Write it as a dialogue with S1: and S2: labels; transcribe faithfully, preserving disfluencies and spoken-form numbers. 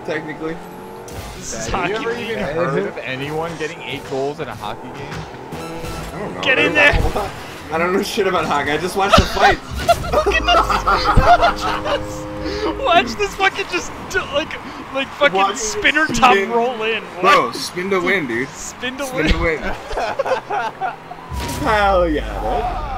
S1: technically.
S2: This is
S3: Have you
S2: hockey
S3: ever
S2: league.
S3: even heard of anyone getting eight goals in a hockey game?
S1: I don't know.
S2: Get in there!
S1: I don't know shit about hockey. I just watched the fight.
S2: Watch this fucking just do, like like fucking
S1: Watch it
S2: spinner
S1: spin.
S2: top roll in.
S1: Bro, spin to win, dude.
S2: Spin to
S1: Spin
S2: win.
S1: to win. Hell yeah, dude.